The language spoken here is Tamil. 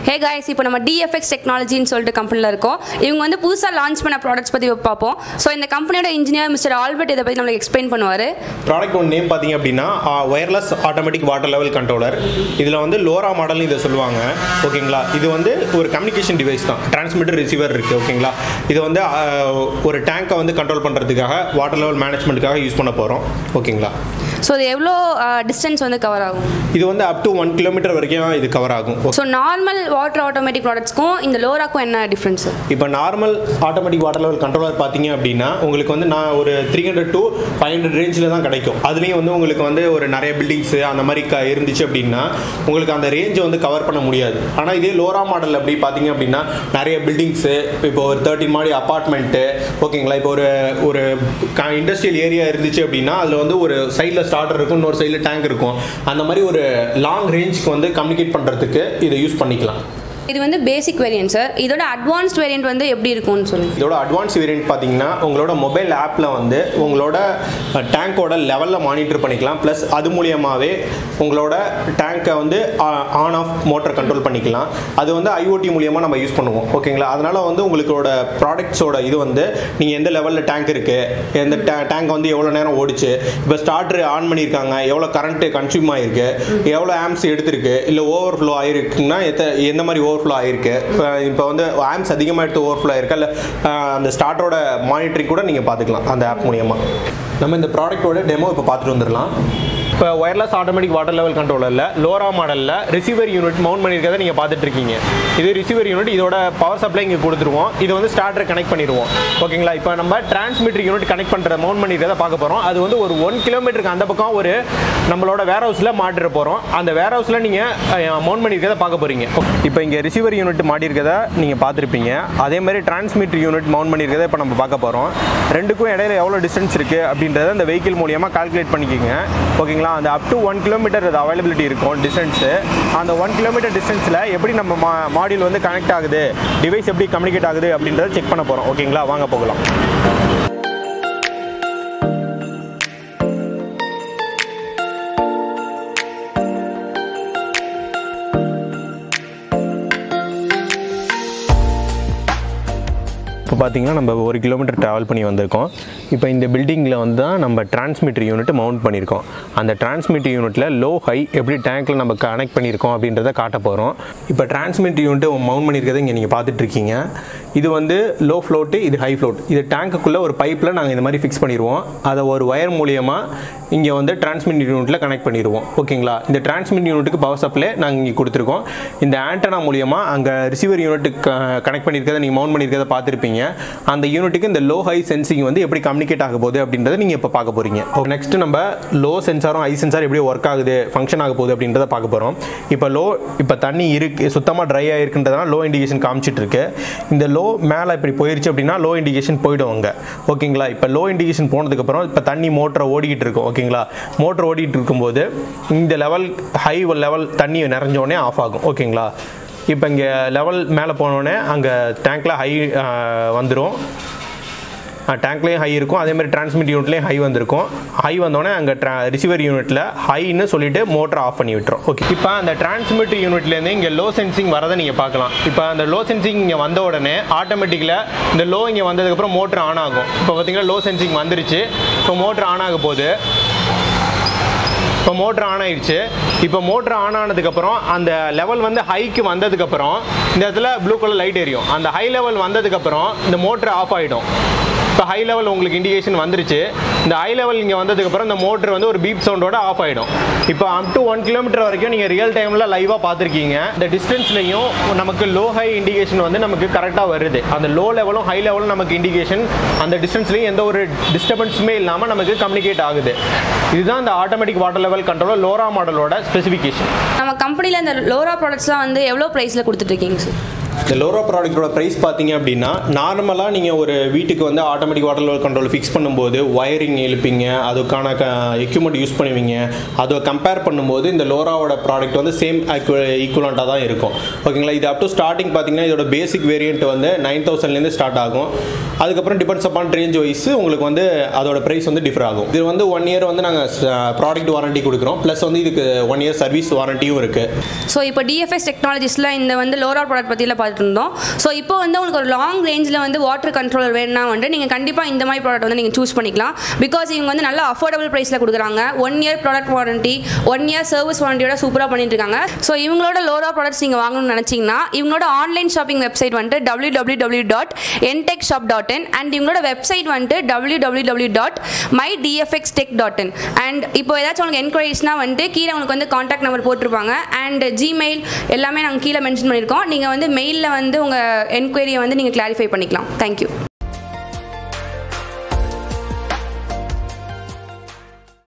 Hey guys, இப்போ நம்ம DFX Technology ன்னு சொல்லிட்டு கம்பெனில இருக்கோம். இவங்க வந்து புதுசா லான்ச் பண்ண ப்ராடக்ட்ஸ் பத்தி பாப்போம். சோ இந்த கம்பெனியோட இன்ஜினியர் மிஸ்டர் ஆல்பர்ட் இத பத்தி நமக்கு எக்ஸ்பிளைன் பண்ணுவாரு. ப்ராடக்ட் ஒன் நேம் பாத்தீங்க அப்படினா wireless automatic water level controller. இதுல வந்து LoRa மாடல்னு இத சொல்லுவாங்க. ஓகேங்களா? இது வந்து ஒரு கம்யூனிகேஷன் டிவைஸ் தான். டிரான்ஸ்மிட்டர் ரிசீவர் இருக்கு. ஓகேங்களா? இது வந்து ஒரு டேங்கை வந்து கண்ட்ரோல் பண்றதுக்காக வாட்டர் லெவல் மேனேஜ்மென்ட்காக யூஸ் பண்ண போறோம். ஓகேங்களா? சோ இது எவ்வளவு டிஸ்டன்ஸ் வந்து கவர் ஆகும்? இது வந்து up to 1 கிலோமீட்டர் வரைக்கும் இது கவர் ஆகும். சோ நார்மல் வாட்டர் ஆட்டோமேட்டிக் ப்ராடக்ட்ஸ்க்கும் இந்த லோராக்கும் என்ன டிஃபரன்ஸ்? இப்போ normal automatic water level controller பாத்தீங்க அப்படின்னா உங்களுக்கு வந்து நான் ஒரு 300 to 500 ரேஞ்சில் தான் கிடைக்கும். அதுலேயும் வந்து உங்களுக்கு வந்து ஒரு நிறைய பில்டிங்ஸ் அந்த மாதிரி இருந்துச்சு அப்படின்னா உங்களுக்கு அந்த ரேஞ்சை வந்து கவர் பண்ண முடியாது. ஆனால் இதே LoRa மாடல் அப்படி பார்த்தீங்க அப்படின்னா நிறைய பில்டிங்ஸு இப்போ ஒரு 13 மாடி அப்பார்ட்மெண்ட்டு ஓகேங்களா, இப்போ ஒரு இண்டஸ்ட்ரியல் ஏரியா இருந்துச்சு அப்படின்னா அதில் வந்து ஒரு சைடில் ஸ்டார்டர் இருக்கும், இன்னொரு சைடில் டேங்க் இருக்கும். அந்த மாதிரி ஒரு லாங் ரேஞ்சுக்கு வந்து கம்யூனிகேட் பண்ணுறதுக்கு இதை யூஸ் பண்ணிக்கலாம். இது வந்து பேசிக் வேரியன்ட் சார். இதோட அட்வான்ஸ்ட் வேரியன்ட் வந்து எப்படி இருக்கும்னு சொல்லுங்க. இதோட அட்வான்ஸ் வேரியன்ட் பார்த்தீங்கன்னா உங்களோட மொபைல் ஆப்பில் வந்து உங்களோட டேங்கோட லெவலில் மானிட்டர் பண்ணிக்கலாம். ப்ளஸ் அது மூலியமாகவே உங்களோட டேங்கை வந்து ஆன் ஆஃப் மோட்டர் கண்ட்ரோல் பண்ணிக்கலாம். அது வந்து IoT மூலியமாக நம்ம யூஸ் பண்ணுவோம். ஓகேங்களா? அதனால் வந்து உங்களோட ப்ராடக்ட்ஸோட இது வந்து நீங்கள் எந்த லெவலில் டேங்க் இருக்குது, எந்த டேங்க் வந்து எவ்வளோ நேரம் ஓடிச்சு, இப்போ ஸ்டார்டர் ஆன் பண்ணியிருக்காங்க, எவ்வளோ கரண்ட்டு கன்சியூம் ஆகிருக்கு, எவ்வளோ ஆம்ஸ் எடுத்திருக்கு, இல்லை ஓவர்ஃப்ளோ ஆகிருக்குன்னா எந்த மாதிரி ஓவர்ஃப்ளோ ஆகிருக்கு, இப்போ வந்து ஆம்ஸ் அதிகமாக எடுத்து ஓவர்ஃப்ளோ ஆகிருக்கா இல்லை அந்த ஸ்டார்டரோட மானிட்டரிங் கூட நீங்கள் பார்த்துக்கலாம் அந்த ஆப் மூலியமாக. நம்ம இந்த ப்ராடக்ட்டோட டெமோ இப்போ பார்த்துட்டு வந்துடலாம். இப்போ ஒயர்லெஸ் ஆட்டோமேட்டிக் வாட்டர் லெவல் கண்ட்ரோலரில் LoRa மாடலில் ரிசீவர் யூனிட் மவுண்ட் பண்ணியிருக்கிறத நீங்கள் பார்த்துட்டு இருக்கீங்க. இது ரிசீவர் யூனிட், இதோட பவர் சப்ளை இங்கே கொடுத்துருவோம். இது வந்து ஸ்டார்டரை கனெக்ட் பண்ணிடுவோம். ஓகேங்களா? இப்போ நம்ம டிரான்ஸ்மிட்டர் யூனிட் கனெக்ட் பண்ணுற மவுண்ட் பண்ணியிருக்கிறத பார்க்க போகிறோம். அது வந்து ஒரு 1 கிலோமீட்டருக்கு அந்த பக்கம் ஒரு நம்மளோட வேர் ஹவுஸில் மாட்டிட போகிறோம். அந்த வேர் ஹவுஸில் நீங்கள் மவுண்ட் பண்ணியிருக்கிறத பார்க்க போகிறீங்க. இப்போ இங்கே ரிசீவர் யூனிட் மாட்டியிருக்கிறத நீங்கள் பார்த்துருப்பீங்க. அதே மாதிரி டிரான்ஸ்மிட்டர் யூனிட் மவுண்ட் பண்ணியிருக்கிறத இப்போ நம்ம பார்க்க போகிறோம். ரெண்டுக்கும் இடையில எவ்வளோ டிஸ்டன்ஸ் இருக்குது அப்படின்றத அந்த வெஹிக்கிள் மூலியமாக கால்குலேட் பண்ணிக்கோங்க. ஓகேங்களா? அந்த அப் டு 1 கிலோமீட்டர் அது அவைலபிலிட்டி இருக்கும் டிஸ்டன்ஸு. அந்த 1 கிலோமீட்டர் டிஸ்டன்ஸில் எப்படி நம்ம மாடியூல் வந்து கனெக்ட் ஆகுது, டிவைஸ் எப்படி கம்யூனிகேட் ஆகுது அப்படின்றத செக் பண்ண போகிறோம். ஓகேங்களா? வாங்க போகலாம். இப்போ பார்த்தீங்கன்னா நம்ம 1 கிலோமீட்டர் ட்ராவல் பண்ணி வந்திருக்கோம். இப்போ இந்த பில்டிங்கில் வந்து தான் நம்ம டிரான்ஸ்மிட்டர் யூனிட் மவுண்ட் பண்ணியிருக்கோம். அந்த டிரான்ஸ்மிட்டர் யூனிட்டில் லோ ஹை எப்படி டேங்க்கில் நம்ம கனெக்ட் பண்ணியிருக்கோம் அப்படின்றத காட்ட போகிறோம். இப்போ டிரான்ஸ்மிட்டர் யூனிட் மவுண்ட் பண்ணியிருக்கிறத இங்கே நீங்கள் பார்த்துட்ருக்கீங்க. இது வந்து லோ ஃப்ளோட்டு, இது ஹை ஃப்ளோட். இது டேங்க்குள்ளே ஒரு பைப்பில் நாங்கள் இந்த மாதிரி ஃபிக்ஸ் பண்ணிடுவோம். அதை ஒரு ஒயர் மூலியமாக இங்கே வந்து டிரான்ஸ்மிட்டர் யூனிட்டில் கனெக்ட் பண்ணிடுவோம். ஓகேங்களா? இந்த டிரான்ஸ்மிட்டர் யூனிட்டுக்கு பவர் சப்ளை நாங்கள் இங்கே கொடுத்துருக்கோம். இந்த ஆண்டனா மூலியமாக அங்கே ரிசீவர் யூனிட்டுக்கு கனெக்ட் பண்ணியிருக்கிறத நீங்கள் மவுண்ட் பண்ணியிருக்கிறத பார்த்துருப்பீங்க. அந்த யூனிட்டுக்கு இந்த லோ ஹை சென்சிங் வந்து எப்படி கம்யூனிகேட் ஆக போகுது அப்படின்றத நீங்கள் இப்போ பார்க்க போகிறீங்க. நெக்ஸ்ட் நம்ம லோ சென்சாரும் ஹை சென்சார் எப்படி ஒர்க் ஆகுது, ஃபங்க்ஷன் ஆக போகுது அப்படின்றத பார்க்க போகிறோம். இப்போ தண்ணி இருக்குது, சுத்தமாக ட்ரை ஆகிருக்குன்றதுனால லோ இண்டிகேஷன் காமிச்சிட்டு இருக்கு. இந்த லோ மேலே இப்படி போயிருச்சு அப்படின்னா லோ இண்டிகேஷன் போயிடுவாங்க. ஓகேங்களா? இப்போ லோ இண்டிகேஷன் போனதுக்கப்புறம் இப்போ தண்ணி மோட்டரை ஓடிக்கிட்டு இருக்கும். ஓகேங்களா? மோட்டர் ஓடிட்டு இருக்கும்போது இந்த லெவல் ஹை லெவல் தண்ணி நிறைஞ்சோடனே ஆஃப் ஆகும். ஓகேங்களா? இப்போ இங்கே லெவல் மேலே போனோடனே அங்கே டேங்க்கில் ஹை வந்துடும். டேங்க்லேயும் ஹை இருக்கும், அதே மாதிரி டிரான்ஸ்மிட் யூனிட்லேயும் ஹை வந்திருக்கும். ஹை வந்தோடனே அங்கே ரிசீவர் யூனிட்டில் ஹைன்னு சொல்லிட்டு மோட்டர் ஆஃப் பண்ணி விட்டுரும். ஓகே, இப்போ அந்த டிரான்ஸ்மிட் யூனிட்லேருந்து இங்கே லோ சென்சிங் வரதை நீங்கள் பார்க்கலாம். இப்போ அந்த லோ சென்சிங் இங்கே வந்த உடனே ஆட்டோமேட்டிக்கில் இந்த லோ இங்கே வந்ததுக்கப்புறம் மோட்டர் ஆன் ஆகும். இப்போ பார்த்தீங்கன்னா லோ சென்சிங் வந்துருச்சு. இப்போ மோட்டர் ஆன் ஆக போகுது. இப்போ மோட்டர் ஆன் ஆயிடுச்சு. இப்போ மோட்டர் ஆன் ஆனதுக்கப்புறம் அந்த லெவல் வந்து ஹைக்கு வந்ததுக்கப்புறம் இந்த இடத்துல ப்ளூ கலர் லைட் எரியும். அந்த ஹை லெவல் வந்ததுக்கப்புறம் இந்த மோட்டர் ஆஃப் ஆகிடும். இப்போ ஹை லெவல் உங்களுக்கு இண்டிகேஷன் வந்துருச்சு. இந்த ஹை லெவல் இங்கே வந்ததுக்கப்புறம் இந்த மோட்டர் வந்து ஒரு பீப் சவுண்டோட ஆஃப் ஆகிடும். இப்போ அப் டு 1 கிலோமீட்டர் வரைக்கும் நீங்கள் ரியல் டைமில் லைவாக பார்த்துருக்கீங்க. இந்த டிஸ்டன்ஸ்லையும் நமக்கு லோ ஹை இண்டிகேஷன் வந்து நமக்கு கரெக்டாக வருது. அந்த லோ லெவலும் ஹை லெவலும் நமக்கு இண்டிகேஷன் அந்த டிஸ்டன்ஸ்லையும் எந்த ஒரு டிஸ்டர்பன்ஸுமே இல்லாமல் நமக்கு கம்யூனிகேட் ஆகுது. இதுதான் இந்த automatic water level controller LoRa மாடலோட ஸ்பெசிஃபிகேஷன். நம்ம கம்பெனியில் இந்த LoRa ப்ராடக்ட்ஸ்லாம் வந்து எவ்வளோ ப்ரைஸில் கொடுத்துட்டு இருக்கீங்க சார்? இந்த LoRa ப்ராடக்ட்டோட ப்ரைஸ் பார்த்தீங்க அப்படின்னா நார்மலாக நீங்கள் ஒரு வீட்டுக்கு வந்து automatic water level control fix பண்ணும்போது ஒயரிங் எழுப்பீங்க, அதுக்கான எக்யூப்மெண்ட் யூஸ் பண்ணுவீங்க. அதை கம்பேர் பண்ணும்போது இந்த LoRaவோட ப்ராடக்ட் வந்து சேம் ஈக்குவலண்ட்டாக தான் இருக்கும். ஓகேங்களா? இது அப் டு ஸ்டார்டிங் பார்த்தீங்கன்னா இதோட பேசிக் வேரியன்ட் வந்து 9000லேருந்து ஸ்டார்ட் ஆகும். அதுக்கப்புறம் டிபெண்ட்ஸ் அப்பான் ரேஞ்ச் வைஸ் உங்களுக்கு வந்து அதோட ப்ரைஸ் வந்து டிஃபர் ஆகும். இது வந்து 1 இயர் வந்து நாங்கள் ப்ராடக்ட் வாரண்டி கொடுக்குறோம். ப்ளஸ் வந்து இதுக்கு 1 இயர் சர்வீஸ் வாரண்டியும் இருக்குது. ஸோ இப்போ DFX டெக்னாலஜிஸில் இந்த வந்து LoRa ப்ராடக்ட் பற்றியில் பார்த்துட்டு இருந்தோம். ஸோ இப்போ வந்து உங்களுக்கு ஒரு லாங் ரேஞ்சில் வந்து வாட்டர் கண்ட்ரோலர் வேணும்னா வந்து நீங்கள் கண்டிப்பாக இந்த மாதிரி ப்ராடக்ட் வந்து நீங்கள் சூஸ் பண்ணிக்கலாம். பிகாஸ் இவங்க வந்து நல்ல அஃபோர்டபுள் ப்ரைஸில் கொடுக்குறாங்க. 1 year product warranty, 1 year service வாரண்டியோட சூப்பராக பண்ணிட்டு இருக்காங்க. ஸோ இவங்களோட LoRa ப்ராடக்ட்ஸ் நீங்கள் வாங்கணும்னு நினச்சிங்கன்னா இவங்களோட ஆன்லைன் ஷாப்பிங் வெப்சைட் வந்துட்டு www.ntechshop.in அண்ட் இவங்களோட வெப்சைட் வந்துட்டு www.mydfxtech.in. அண்ட் இப்போ ஏதாச்சும் உங்களுக்கு என்கொயரிஸ்னால் வந்துட்டு கீழே உங்களுக்கு வந்து காண்டாக்ட் நம்பர் போட்டிருப்பாங்க. அண்ட் ஜிமெயில் எல்லாமே நாங்கள் கீழே மென்ஷன் பண்ணியிருக்கோம். நீங்கள் வந்து மெயிலில் வந்து உங்கள் என்கொயரியை வந்து நீங்கள் கிளாரிஃபை பண்ணிக்கலாம். தேங்க்யூ.